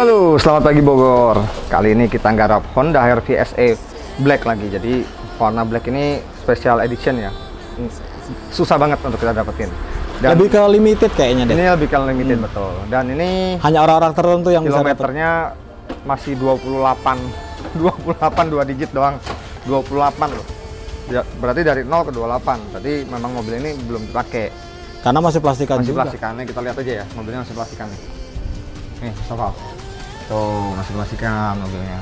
Halo, selamat pagi Bogor. Kali ini kita garap Honda HR-V SE Black lagi. Jadi warna black ini special edition ya. Susah banget untuk kita dapetin. Dan lebih ke limited kayaknya deh. Ini lebih ke limited betul. Dan ini hanya orang-orang tertentu yang bisa dapat. kilometernya masih 28 2 digit doang. 28 loh. Ya, berarti dari 0 ke 28. Berarti memang mobil ini belum dipakai. Karena masih plastikan Masih juga. plastikannya, kita lihat aja ya. Mobilnya masih plastikan nih. Nih, Sofa. Tuh, masih plastikan mobilnya.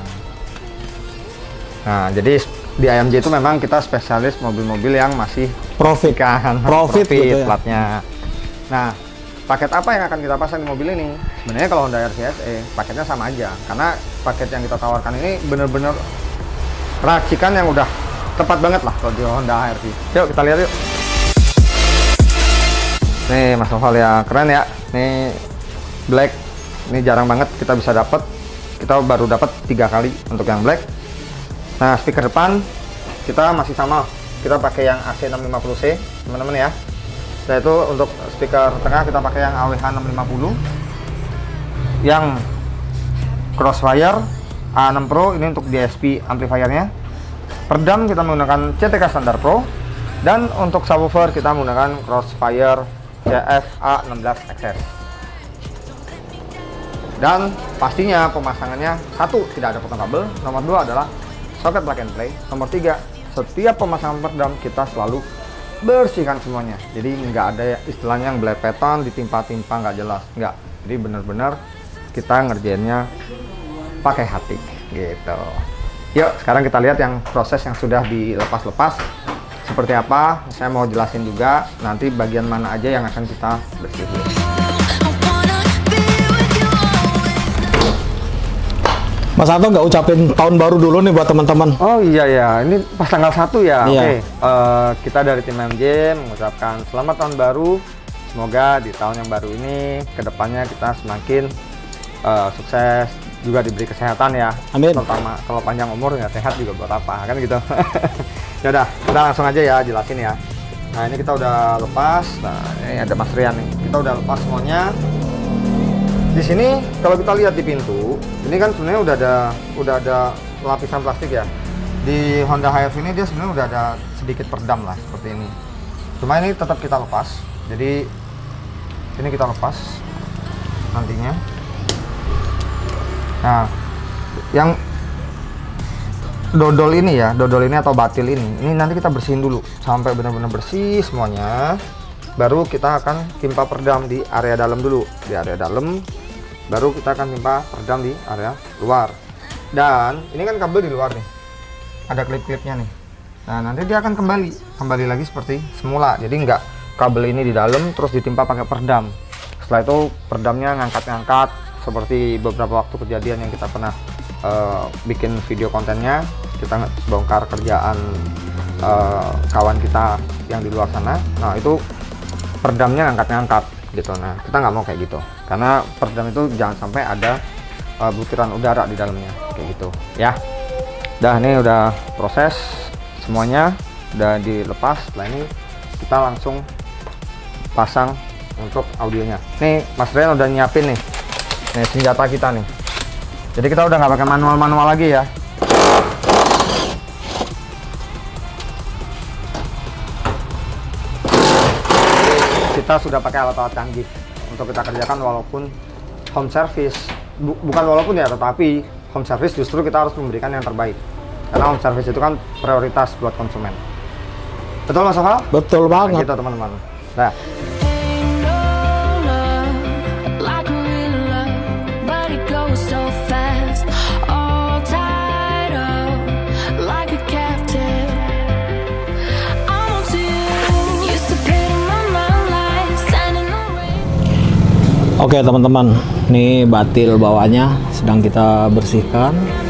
Nah, jadi di AMJ itu memang kita spesialis mobil-mobil yang masih Profit gitu ya. platnya. Nah, paket apa yang akan kita pasang di mobil ini? Sebenarnya kalau Honda HR-V SE paketnya sama aja, karena paket yang kita tawarkan ini bener-bener racikan yang udah tepat banget lah kalau di Honda HR-V. Yuk kita lihat yuk. Nih Mas Noval ya, keren ya. Nih black, ini jarang banget kita bisa dapat. Kita baru dapat 3 kali untuk yang black. Nah, speaker depan kita masih sama, kita pakai yang AC650C teman-teman ya. Nah, itu untuk speaker tengah kita pakai yang AWH 650, yang Crossfire A6 Pro ini untuk DSP amplifiernya. Peredam kita menggunakan CTK Standard Pro, dan untuk subwoofer kita menggunakan Crossfire CF A16XS. Dan pastinya pemasangannya, satu, tidak ada potong kabel. Nomor 2 adalah soket plug and play. Nomor 3, setiap pemasangan peredam kita selalu bersihkan semuanya. Jadi nggak ada istilahnya yang belepetan, ditimpa-timpa nggak jelas, nggak. Jadi benar-benar kita ngerjainnya pakai hati gitu. Yuk sekarang kita lihat yang proses yang sudah dilepas-lepas seperti apa. Saya mau jelasin juga nanti bagian mana aja yang akan kita bersihin. Mas Anto nggak ucapin tahun baru dulu nih buat teman-teman? Oh iya ya, ini pas tanggal 1 ya. Iya. Oke, kita dari tim MJ mengucapkan selamat tahun baru. Semoga di tahun yang baru ini kedepannya kita semakin sukses, juga diberi kesehatan ya. Amin. Terutama kalau panjang umur nggak sehat juga buat apa kan gitu. Ya udah, kita langsung aja ya jelasin ya. Nah ini kita udah lepas. Nah ini ada Mas Rian nih. Kita udah lepas semuanya. Di sini kalau kita lihat di pintu, ini kan sebenarnya udah ada lapisan plastik ya. Di Honda HR-V ini dia sebenarnya udah ada sedikit peredam lah seperti ini. Cuma ini tetap kita lepas. Jadi ini kita lepas nantinya. Nah, yang dodol ini ya, dodol ini atau batil ini nanti kita bersihin dulu sampai benar-benar bersih semuanya. Baru kita akan timpa peredam di area dalam dulu. Di area dalam baru kita akan timpa peredam di area luar. Dan ini kan kabel di luar nih, ada klip-klipnya nih. Nah nanti dia akan kembali lagi seperti semula. Jadi nggak kabel ini di dalam terus ditimpa pakai peredam. Setelah itu peredamnya ngangkat-ngangkat seperti beberapa waktu kejadian yang kita pernah bikin video kontennya. Kita bongkar kerjaan kawan kita yang di luar sana. Nah itu peredamnya ngangkat-ngangkat gitu. Nah kita nggak mau kayak gitu, karena peredam itu jangan sampai ada butiran udara di dalamnya kayak gitu ya. Dah ini udah proses semuanya, udah dilepas. Setelah ini kita langsung pasang untuk audionya. Nih Mas Rian udah nyiapin nih senjata kita nih. Jadi kita udah nggak pakai manual lagi ya. Kita sudah pakai alat-alat canggih untuk kita kerjakan, walaupun home service bukan walaupun ya, tetapi home service justru kita harus memberikan yang terbaik, karena home service itu kan prioritas buat konsumen. Betul Mas Sofa? Betul banget. Nah, gitu teman-teman. Nah Oke teman-teman, ini batil bawahnya sedang kita bersihkan.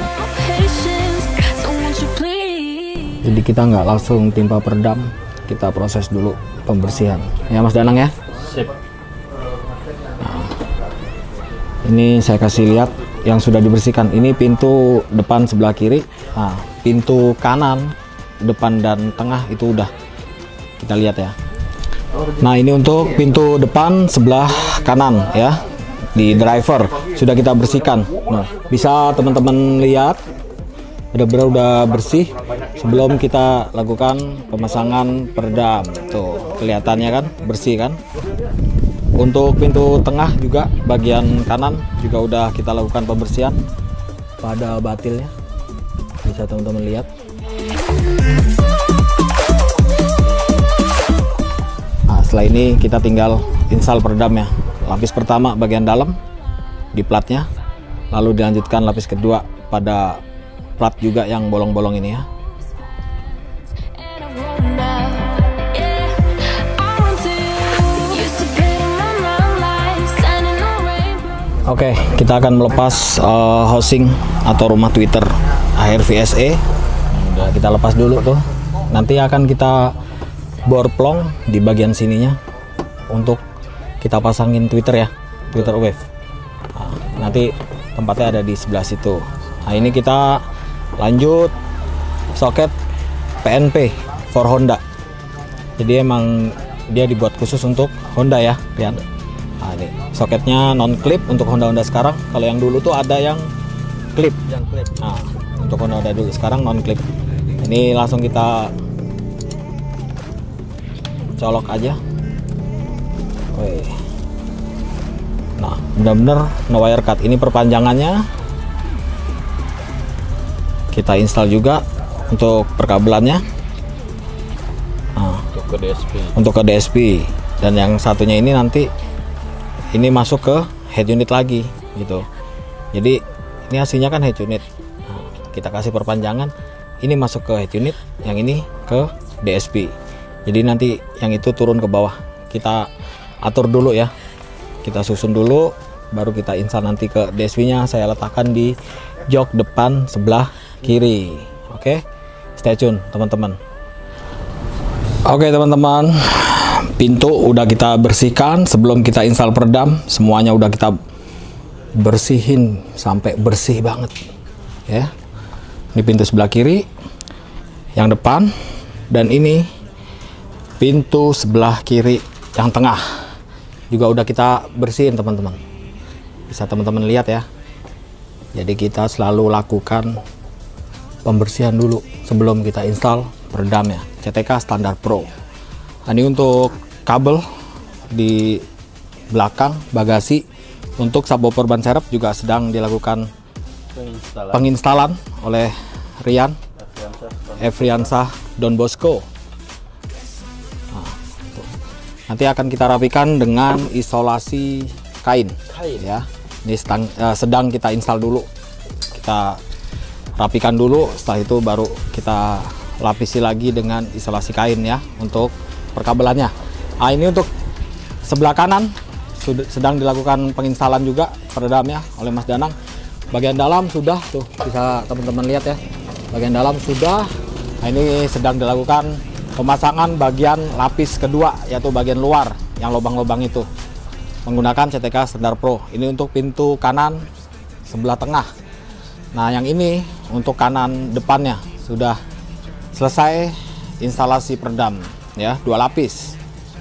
Jadi kita nggak langsung timpa peredam, kita proses dulu pembersihan. Ya Mas Danang ya. Sip. Nah, ini saya kasih lihat yang sudah dibersihkan. Ini pintu depan sebelah kiri. Nah, pintu kanan, depan dan tengah itu udah kita lihat ya. Nah ini untuk pintu depan sebelah kanan ya. di driver sudah kita bersihkan. Nah, bisa teman-teman lihat benar-benar udah bersih sebelum kita lakukan pemasangan peredam. Tuh, kelihatannya kan bersih kan. Untuk pintu tengah juga bagian kanan juga udah kita lakukan pembersihan pada batilnya. Bisa teman-teman lihat. Nah, setelah ini kita tinggal install peredam ya. Lapis pertama bagian dalam di platnya, lalu dilanjutkan lapis kedua pada plat juga yang bolong-bolong ini ya. Oke, kita akan melepas housing atau rumah Twitter AHR VSE. Udah kita lepas dulu tuh. Nanti akan kita bor plong di bagian sininya untuk kita pasangin Twitter ya, Twitter Wave. Nah, nanti tempatnya ada di sebelah situ. Nah, ini kita lanjut soket PNP for Honda. Jadi emang dia dibuat khusus untuk Honda ya, lihat. Nah, ini soketnya non clip untuk Honda sekarang. Kalau yang dulu tuh ada yang clip. Nah, untuk Honda dulu, sekarang non clip. Ini langsung kita colok aja. Wih. Nah, benar-benar no wire cut. Ini perpanjangannya. Kita install juga untuk perkabelannya. Nah, untuk ke DSP. Dan yang satunya ini nanti ini masuk ke head unit lagi gitu. Jadi ini hasilnya kan head unit. Nah, kita kasih perpanjangan. Ini masuk ke head unit, yang ini ke DSP. Jadi nanti yang itu turun ke bawah. Kita atur dulu ya, kita susun dulu, baru kita install nanti ke DSP nya. Saya letakkan di jok depan sebelah kiri. Oke, stay tune teman-teman. Oke teman-teman, pintu udah kita bersihkan sebelum kita install peredam. Semuanya udah kita bersihin sampai bersih banget ya. Ini pintu sebelah kiri yang depan, dan ini pintu sebelah kiri yang tengah juga udah kita bersihin teman-teman. Bisa teman-teman lihat ya. Jadi kita selalu lakukan pembersihan dulu sebelum kita install peredamnya. CTK Standar Pro. Nah, ini untuk kabel di belakang bagasi. Untuk subwoofer ban serep juga sedang dilakukan penginstalan oleh Rian Efriansah Don Bosco. Nanti akan kita rapikan dengan isolasi kain ya. Ini sedang kita install dulu. Kita rapikan dulu, setelah itu baru kita lapisi lagi dengan isolasi kain ya untuk perkabelannya. Nah, ini untuk sebelah kanan sedang dilakukan penginstalan juga peredamnya oleh Mas Danang. Bagian dalam sudah tuh, bisa teman-teman lihat ya. Bagian dalam sudah. Nah, ini sedang dilakukan pemasangan bagian lapis kedua, yaitu bagian luar yang lubang-lubang itu menggunakan CTK Standar Pro. Ini untuk pintu kanan sebelah tengah. Nah, yang ini untuk kanan depannya sudah selesai instalasi peredam ya, 2 lapis.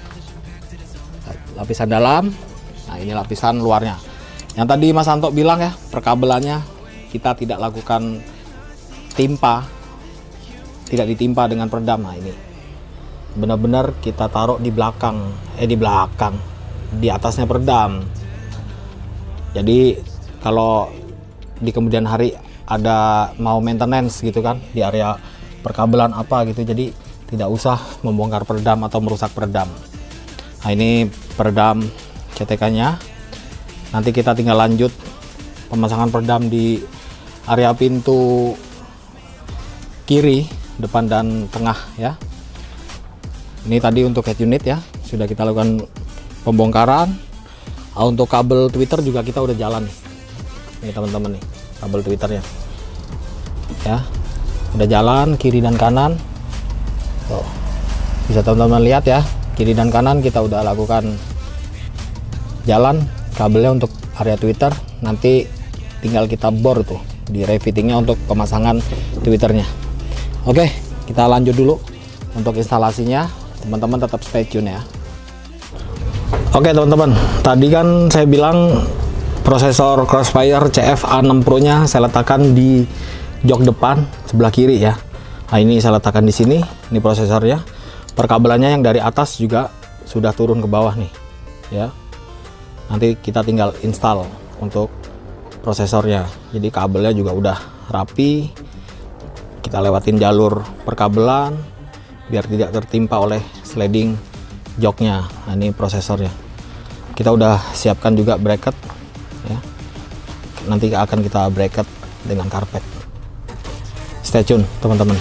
Lapisan dalam. Nah, ini lapisan luarnya. Yang tadi Mas Anto bilang ya, perkabelannya kita tidak lakukan timpa, tidak ditimpa dengan peredam. Nah, ini benar-benar kita taruh di belakang, di atasnya peredam. Jadi kalau di kemudian hari ada mau maintenance gitu kan di area perkabelan apa gitu, jadi tidak usah membongkar peredam atau merusak peredam. Nah, ini peredam CTK nya. Nanti kita tinggal lanjut pemasangan peredam di area pintu kiri, depan dan tengah ya. Ini tadi untuk head unit ya, sudah kita lakukan pembongkaran. Untuk kabel Twitter juga kita udah jalan nih. Ini teman-teman nih, kabel Twitternya. Ya. Udah jalan kiri dan kanan. Tuh. Bisa teman-teman lihat ya, kiri dan kanan kita udah lakukan jalan kabelnya untuk area Twitter. Nanti tinggal kita bor tuh di refittingnya untuk pemasangan Twitternya. Oke, kita lanjut dulu untuk instalasinya. Teman-teman tetap stay tune ya. Oke teman-teman, tadi kan saya bilang prosesor Crossfire CF-A6 Pro nya saya letakkan di jok depan sebelah kiri ya. Nah, ini saya letakkan di sini, ini prosesornya. Perkabelannya yang dari atas juga sudah turun ke bawah nih ya. Nanti kita tinggal install untuk prosesornya. Jadi kabelnya juga udah rapi. Kita lewatin jalur perkabelan biar tidak tertimpa oleh sliding joknya. Nah, ini prosesornya. Kita udah siapkan juga bracket ya. Nanti akan kita bracket dengan karpet. Stay tune teman-teman.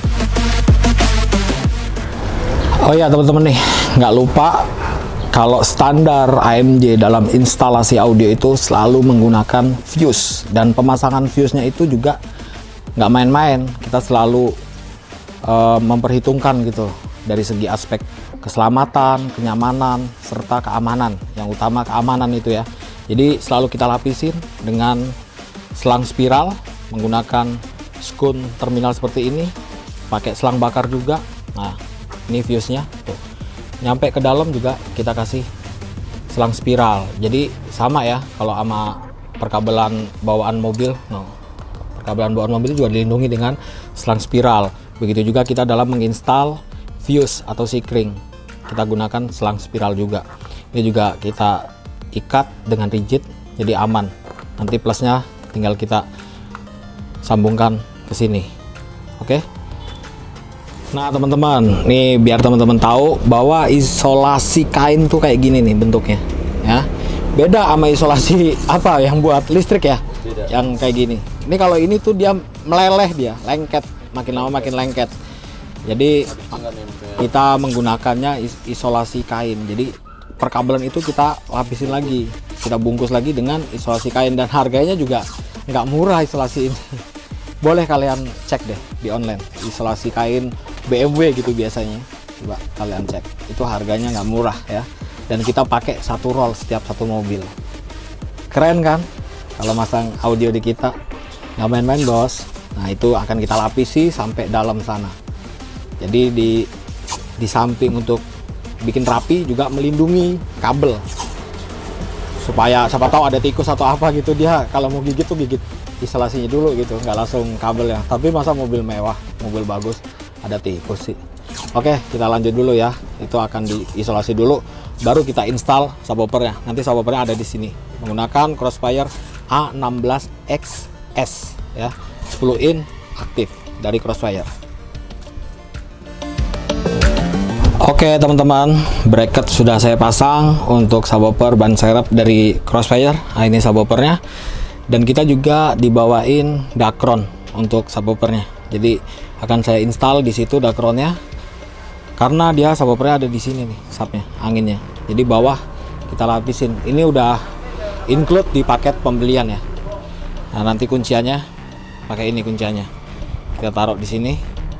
Oh ya teman-teman nih, nggak lupa kalau standar AMD dalam instalasi audio itu selalu menggunakan fuse, dan pemasangan fuse-nya itu juga nggak main-main. Kita selalu memperhitungkan gitu dari segi aspek keselamatan, kenyamanan, serta keamanan. Yang utama keamanan itu ya. Jadi selalu kita lapisin dengan selang spiral menggunakan skun terminal seperti ini, pakai selang bakar juga. Nah, ini fuse-nya tuh. Nyampe ke dalam juga kita kasih selang spiral. Jadi sama ya kalau sama perkabelan bawaan mobil. No. Perkabelan bawaan mobil juga dilindungi dengan selang spiral. Begitu juga kita dalam menginstal fuse atau sikring. Kita gunakan selang spiral juga. Ini juga kita ikat dengan rigid jadi aman. Nanti plusnya tinggal kita sambungkan ke sini. Oke. Nah, teman-teman, nih biar teman-teman tahu bahwa isolasi kain tuh kayak gini nih bentuknya, ya. Beda sama isolasi apa yang buat listrik ya. Beda. Yang kayak gini. Ini kalau ini tuh dia meleleh, dia lengket, makin lama makin lengket. Jadi kita menggunakannya isolasi kain. Jadi perkabelan itu kita lapisin lagi, kita bungkus lagi dengan isolasi kain, dan harganya juga nggak murah isolasi ini. Boleh kalian cek deh di online, isolasi kain BMW gitu biasanya. Coba kalian cek, itu harganya nggak murah ya. Dan kita pakai satu roll setiap satu mobil. Keren kan? Kalau masang audio di kita, nggak main-main bos. Nah, itu akan kita lapisi sampai dalam sana. Jadi di samping untuk bikin rapi juga melindungi kabel, supaya siapa tahu ada tikus atau apa gitu, dia kalau mau gigit tuh gigit isolasinya dulu gitu, nggak langsung kabel ya. Tapi masa mobil mewah, mobil bagus ada tikus sih. Oke, kita lanjut dulu ya. Itu akan diisolasi dulu, baru kita install subwoofernya. Nanti subwoofernya ada di sini menggunakan Crossfire A16 XS ya, 10 in aktif dari Crossfire. Oke teman-teman, bracket sudah saya pasang untuk subwoofer ban serep dari Crossfire. Nah, ini subwoofernya, dan kita juga dibawain Dacron untuk subwoofernya. Jadi akan saya install di situ Dacronnya, karena dia subwoofernya ada di sini nih, subnya, anginnya. Jadi bawah kita lapisin. Ini udah include di paket pembelian ya. Nah, nanti kunciannya pakai ini kunciannya. Kita taruh di sini.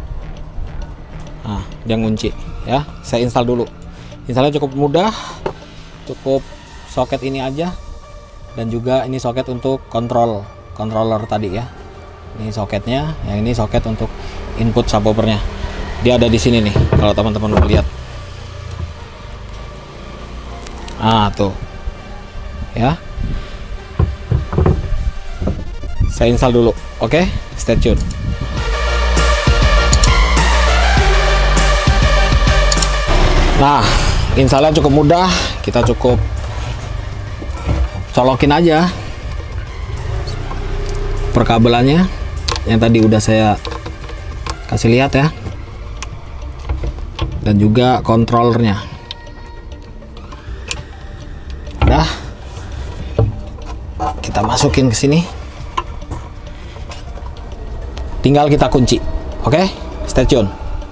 Nah, dia ngunci. Ya, saya install dulu. Installnya cukup mudah, cukup soket ini aja, dan juga ini soket untuk controller tadi ya. Ini soketnya, yang ini soket untuk input subwoofernya. Dia ada di sini nih, kalau teman-teman mau lihat. Ah tuh, ya. Saya install dulu, oke? Stay tune. Nah, installnya cukup mudah, kita cukup colokin aja perkabelannya yang tadi udah saya kasih lihat ya, dan juga kontrolernya. Udah, kita masukin ke sini, tinggal kita kunci. Oke, stay tune.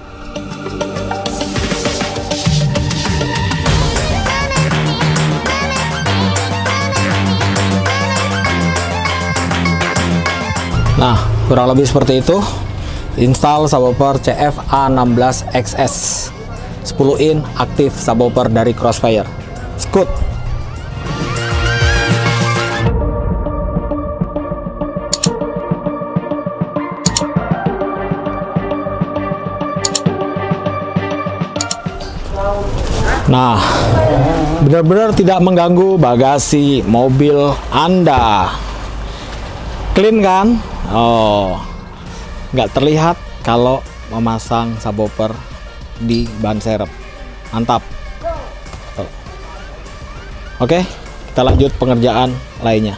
Nah, kurang lebih seperti itu. Install subwoofer CF-A16 XS 10 in aktif subwoofer dari Crossfire. Skut. Nah, benar-benar tidak mengganggu bagasi mobil Anda. Clean kan? Oh, nggak terlihat kalau memasang subwoofer di ban serep. Mantap. Oke, kita lanjut pengerjaan lainnya.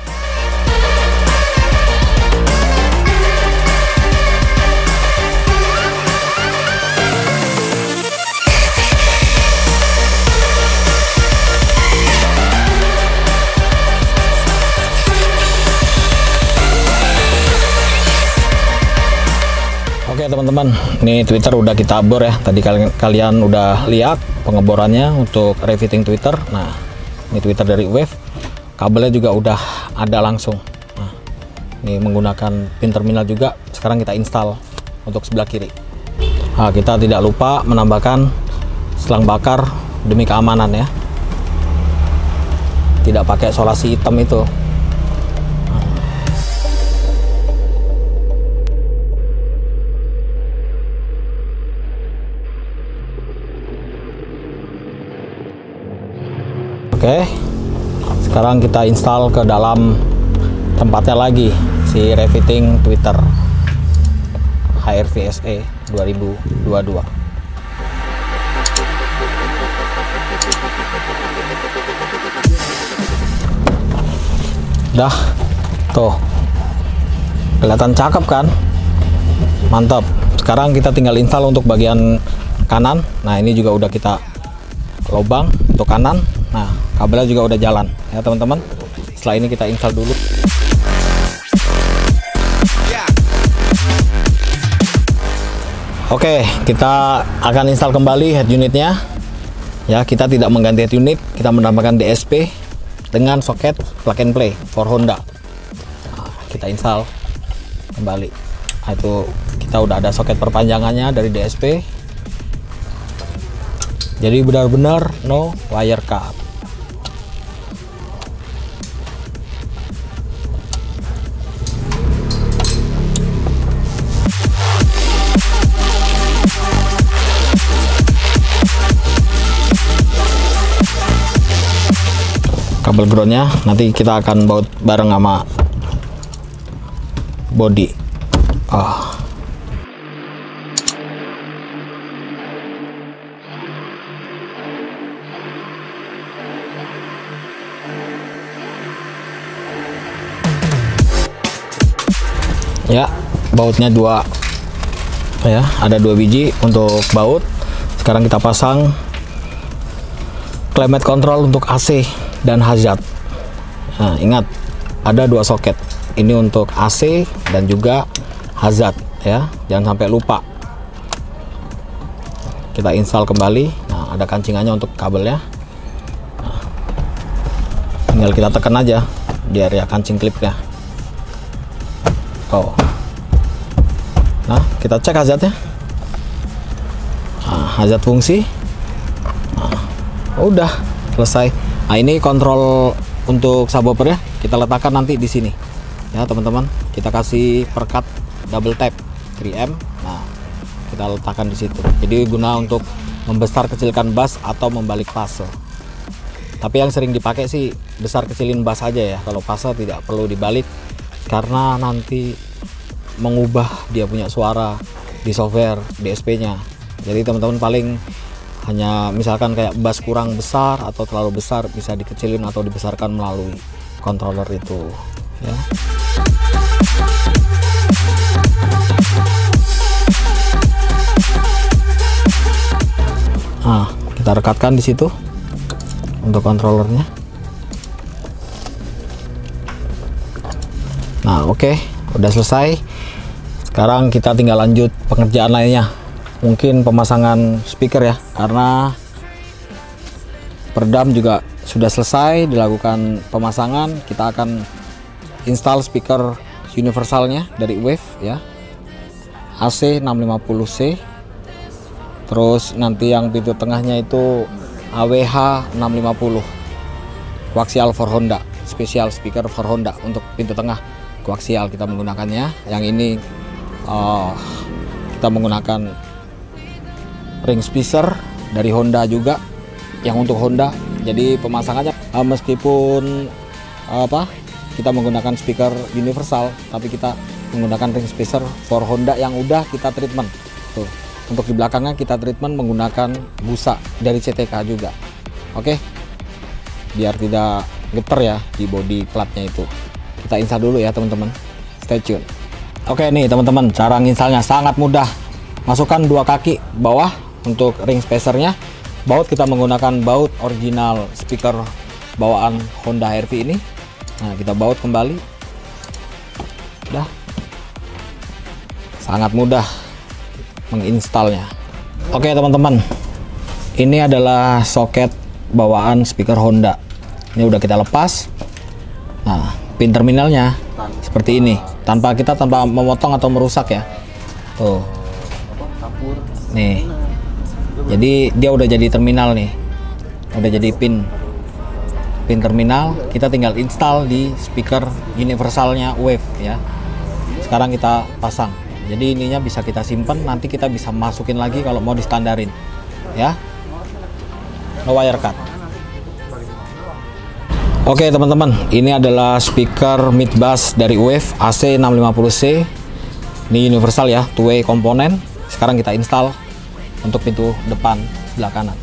Oke teman-teman, ini Twitter udah kita bor ya. Tadi kalian udah lihat pengeborannya untuk refitting Twitter. Nah, ini Twitter dari Wave. Kabelnya juga udah ada langsung. Nah, ini menggunakan pin terminal juga. Sekarang kita install untuk sebelah kiri. Nah, kita tidak lupa menambahkan selang bakar demi keamanan ya. Tidak pakai solasi hitam itu. Oke, sekarang kita install ke dalam tempatnya lagi si refitting Twitter HRV SE 2022. Dah, tuh kelihatan cakep kan? Mantap. Sekarang kita tinggal install untuk bagian kanan. Nah, ini juga udah kita lubang untuk kanan. Nah, kabelnya juga udah jalan ya teman-teman. Setelah ini kita install dulu. Oke, kita akan install kembali head unitnya ya. Kita tidak mengganti head unit, kita menambahkan DSP dengan soket plug and play for Honda. Nah, kita install kembali. Nah, itu kita udah ada soket perpanjangannya dari DSP, jadi benar-benar no wire cut. Kabel groundnya nanti kita akan baut bareng sama body. Ya, bautnya dua ya, ada 2 biji untuk baut. Sekarang kita pasang climate control untuk AC dan hazard. Nah, ingat ada 2 soket ini untuk AC dan juga hazard ya, jangan sampai lupa. Kita install kembali. Nah, ada kancingannya untuk kabelnya. Nah, tinggal kita tekan aja di area kancing klipnya. Oh, nah kita cek hazardnya. Nah, hazard fungsi. Nah, udah selesai. Nah, ini kontrol untuk subwoofer ya, kita letakkan nanti di sini ya teman-teman. Kita kasih perkat double tap 3M. Nah, kita letakkan di situ. Jadi guna untuk membesar kecilkan bass atau membalik fase. Tapi yang sering dipakai sih besar kecilin bass aja ya. Kalau fase tidak perlu dibalik karena nanti mengubah dia punya suara di software DSP-nya. Jadi teman-teman paling hanya misalkan kayak bass kurang besar atau terlalu besar bisa dikecilin atau dibesarkan melalui controller itu ya. Nah, kita rekatkan di situ untuk controllernya. Nah, oke, udah selesai. Sekarang kita tinggal lanjut pengerjaan lainnya. Mungkin pemasangan speaker ya, karena peredam juga sudah selesai dilakukan pemasangan. Kita akan install speaker universalnya dari Wave ya, AC 650C. Terus nanti yang pintu tengahnya itu AWH 650 koaksial for Honda, spesial speaker for Honda untuk pintu tengah koaksial kita menggunakannya. Yang ini kita menggunakan ring speaker dari Honda juga yang untuk Honda. Jadi pemasangannya meskipun kita menggunakan speaker universal, tapi kita menggunakan ring spacer for Honda yang udah kita treatment. Tuh, untuk di belakangnya kita treatment menggunakan busa dari CTK juga. Oke, biar tidak geter ya di body platnya itu. Kita install dulu ya teman-teman, stay tune. Oke nih teman-teman, cara nginstalnya sangat mudah. Masukkan 2 kaki bawah untuk ring spacernya. Baut kita menggunakan baut original speaker bawaan Honda HR-V ini. Nah, kita baut kembali. Udah. Sangat mudah menginstalnya. Oke teman-teman, ini adalah soket bawaan speaker Honda. Ini udah kita lepas. Nah, pin terminalnya seperti ini, tanpa memotong atau merusak ya. Tuh. Nih. Jadi dia udah jadi terminal nih. Udah jadi pin terminal, kita tinggal install di speaker universalnya Wave ya. Sekarang kita pasang. Jadi ininya bisa kita simpen, nanti kita bisa masukin lagi kalau mau distandarin ya. No wire cut. Oke teman-teman, ini adalah speaker mid bass dari Wave AC650C. Ini universal ya, two-way komponen. Sekarang kita install untuk pintu depan sebelah kanan.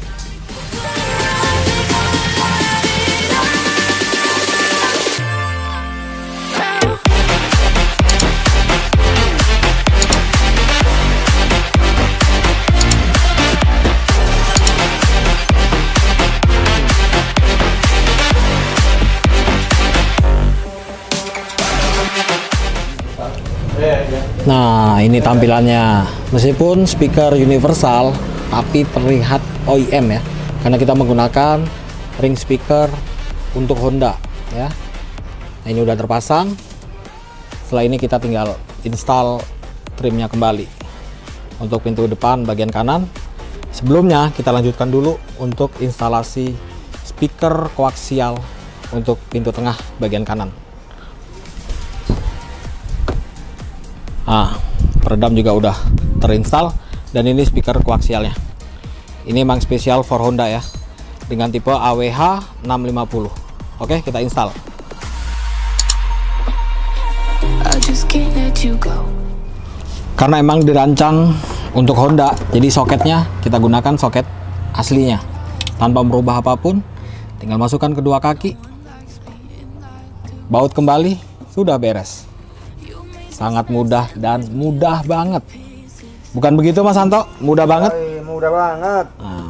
Nah, ini tampilannya. Meskipun speaker universal, tapi terlihat OEM ya, karena kita menggunakan ring speaker untuk Honda ya. Nah, ini udah terpasang. Setelah ini kita tinggal install trimnya kembali untuk pintu depan bagian kanan. Sebelumnya kita lanjutkan dulu untuk instalasi speaker koaksial untuk pintu tengah bagian kanan. Nah, peredam juga udah terinstall, dan ini speaker koaksialnya. Ini memang spesial for Honda ya, dengan tipe AWH 650. Oke, kita install. Karena emang dirancang untuk Honda, jadi soketnya kita gunakan soket aslinya tanpa merubah apapun. Tinggal masukkan kedua kaki, baut kembali, sudah beres. Sangat mudah dan mudah banget. Bukan begitu Mas Santo? Mudah banget? Mudah banget. Nah.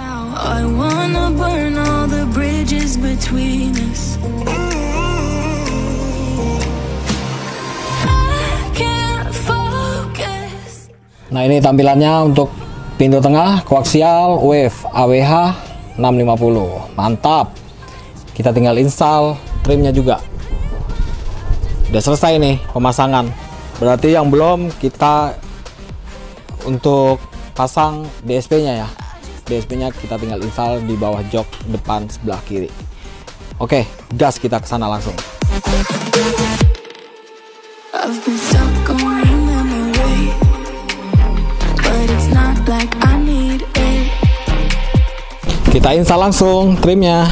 Nah, ini tampilannya untuk pintu tengah koaksial Wave AWH 650. Mantap. Kita tinggal install trimnya juga. Udah selesai nih pemasangan. Berarti yang belum, kita untuk pasang DSP-nya ya. DSP-nya kita tinggal install di bawah jok depan sebelah kiri. Oke, gas kita ke sana langsung. Kita install langsung trimnya.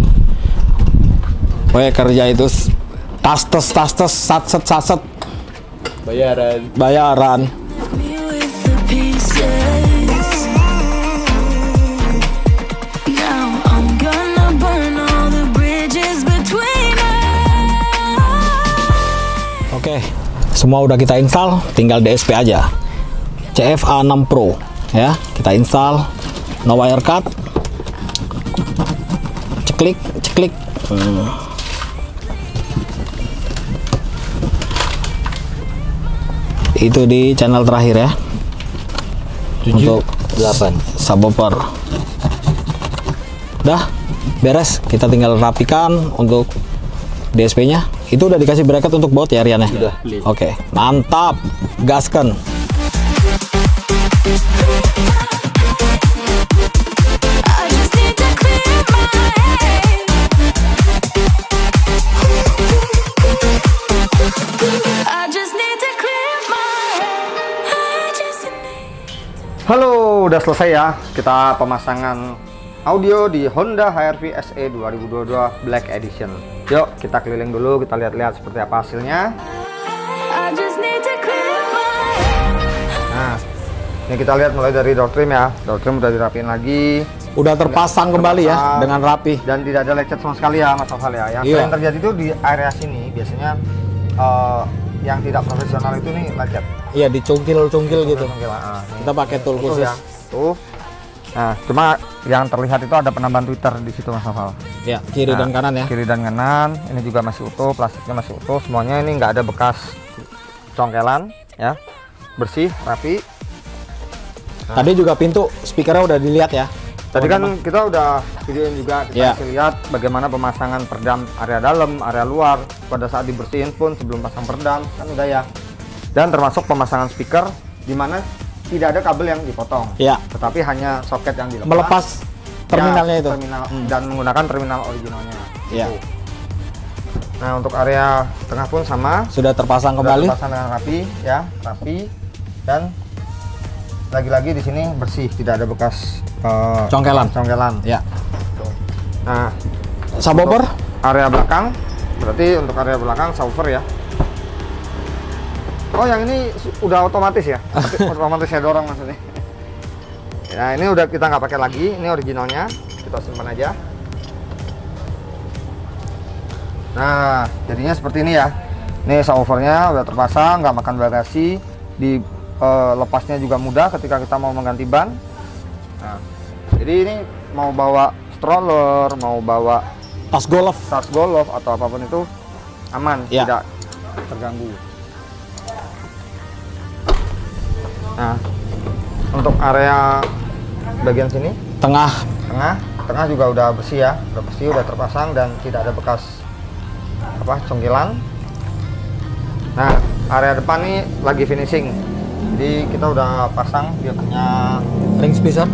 Weh, kerja itu tas-tes, sat-set. Bayaran. Oke, semua udah kita install, tinggal DSP aja. CFA6 Pro ya, kita install, no wire cut. Ceklik. Itu di channel terakhir ya. 7, untuk 8 subwoofer. Udah beres, kita tinggal rapikan untuk DSP-nya. Itu udah dikasih bracket untuk baut ya Rian ya? Sudah. Oke, mantap. Gaskan. Halo, udah selesai ya kita pemasangan audio di Honda HR-V SE 2022 Black Edition. Yuk kita keliling dulu, kita lihat-lihat seperti apa hasilnya. Nah, ini kita lihat mulai dari door trim ya. Door trim udah dirapiin lagi. Udah terpasang kembali ya dengan rapi. Dan tidak ada lecet sama sekali ya Mas Noval ya. Yang sering terjadi itu di area sini biasanya yang tidak profesional itu nih lecet. Iya, dicungkil-cungkil gitu. Kita pakai tool khusus. Ya. Tuh. Nah, cuma yang terlihat itu ada penambahan Twitter di situ Mas Noval. Ya, kiri dan kanan ya. Kiri dan kanan. Ini juga masih utuh, plastiknya masih utuh. Semuanya ini nggak ada bekas congkelan ya. Bersih, rapi. Nah. Tadi juga pintu speakernya udah dilihat ya. Tadi kan kita udah videoin juga, kita kasih lihat bagaimana pemasangan peredam area dalam, area luar. Pada saat dibersihin pun sebelum pasang peredam kan udah ya. Dan termasuk pemasangan speaker di mana tidak ada kabel yang dipotong. Iya. Tetapi hanya soket yang dilepas. Melepas terminalnya itu. Terminal, dan menggunakan terminal originalnya. Iya. Nah, untuk area tengah pun sama. Sudah terpasang kembali. Terpasang dengan rapi ya, rapi. Dan lagi-lagi di sini bersih, tidak ada bekas congkelan. Ya. Nah, subwoofer area belakang, berarti untuk area belakang subwoofer ya. Oh, yang ini udah otomatis ya? Otomatis ya dorong maksudnya. Nah, ini udah kita nggak pakai lagi, ini originalnya, kita simpan aja. Nah, jadinya seperti ini ya. Ini subwoofernya udah terpasang, nggak makan bagasi, di lepasnya juga mudah ketika kita mau mengganti ban. Nah, jadi ini mau bawa stroller, mau bawa tas golf atau apapun itu aman, tidak terganggu. Nah, untuk area bagian sini tengah juga udah bersih ya, udah terpasang dan tidak ada bekas congkelan. Nah, area depan nih lagi finishing. Jadi kita udah pasang dia punya ring speaker.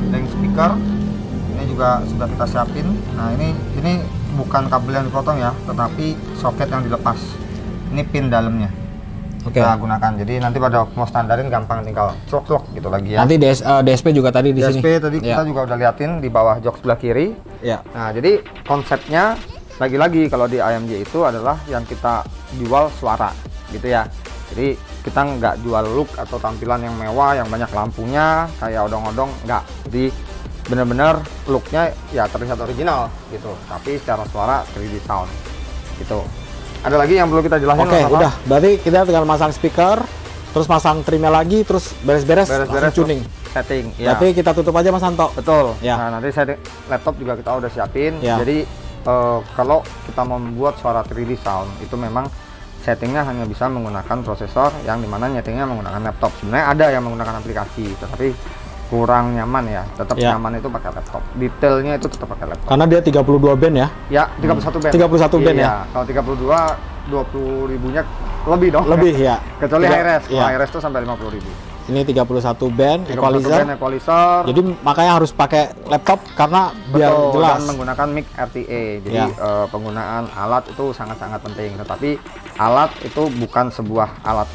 Ini juga sudah kita siapin. Nah, ini bukan kabel yang dipotong ya, tetapi soket yang dilepas. Ini pin dalamnya. Kita gunakan. Jadi nanti pada mau standarin gampang, tinggal clok gitu lagi ya. Nanti DSP juga tadi di sini. DSP tadi kita juga udah liatin di bawah jok sebelah kiri. Ya. Nah, jadi konsepnya lagi-lagi kalau di AMG itu adalah yang kita jual suara gitu ya. Jadi kita nggak jual look atau tampilan yang mewah, yang banyak lampunya, kayak odong-odong, nggak. Jadi bener-bener looknya ya terlihat original gitu, tapi secara suara 3D sound gitu. Ada lagi yang perlu kita jelasin? Oke, udah. Berarti kita tinggal masang speaker, terus masang trimnya lagi, terus beres-beres tuning. Setting. Berarti kita tutup aja Mas Santo. Betul. Ya. Nah, nanti laptop juga kita udah siapin. Ya. Jadi kalau kita mau membuat suara 3D sound itu memang settingnya hanya bisa menggunakan prosesor, yang dimana nyetingnya menggunakan laptop. Sebenarnya ada yang menggunakan aplikasi, tetapi kurang nyaman ya. Tetap nyaman itu pakai laptop. Detailnya itu tetap pakai laptop. Karena dia 32 band ya? Ya, 31 band. 31 band ya? Kalau 32, 20 ribunya lebih dong. Lebih ya? Kecuali HRS. Kalau HRS itu sampai 50 ribu. Ini 31 band, equalizer. Jadi makanya harus pakai laptop karena biar jelas. Dan menggunakan mic RTA. Jadi penggunaan alat itu sangat-sangat penting. Tetapi alat itu bukan sebuah alat,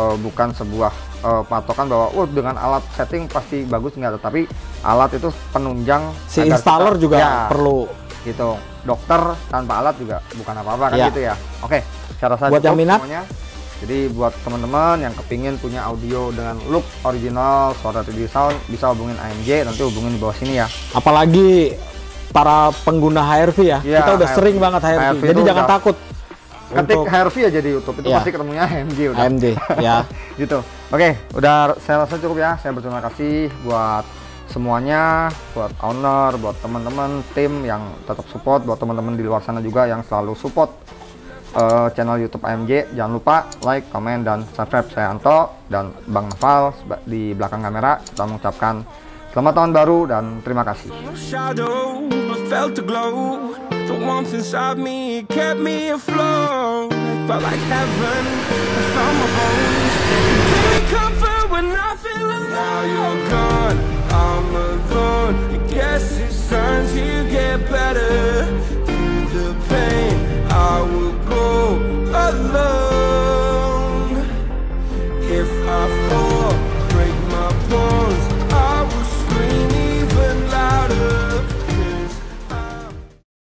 patokan bahwa dengan alat setting pasti bagus, enggak. Tetapi alat itu penunjang. Si installer juga perlu. Gitu. Dokter tanpa alat juga bukan apa-apa kan gitu ya. Oke, saya rasa buat yang minat semuanya. Jadi buat teman-teman yang kepingin punya audio dengan look original, suara 3D sound, bisa hubungin AMG, nanti hubungin di bawah sini ya. Apalagi para pengguna HR-V ya, kita udah sering banget HR-V, jadi jangan takut. Ketik HR-V aja di YouTube, itu pasti ketemunya AMG udah. AMG, ya. Gitu. Oke, udah saya rasa cukup ya. Saya berterima kasih buat semuanya, buat owner, buat teman-teman tim yang tetap support, buat teman-teman di luar sana juga yang selalu support channel YouTube AMG. Jangan lupa like, komen, dan subscribe. Saya Anto dan Bang Noval di belakang kamera. Kita mengucapkan selamat tahun baru dan terima kasih. I'm alone. I guess it's time to get better.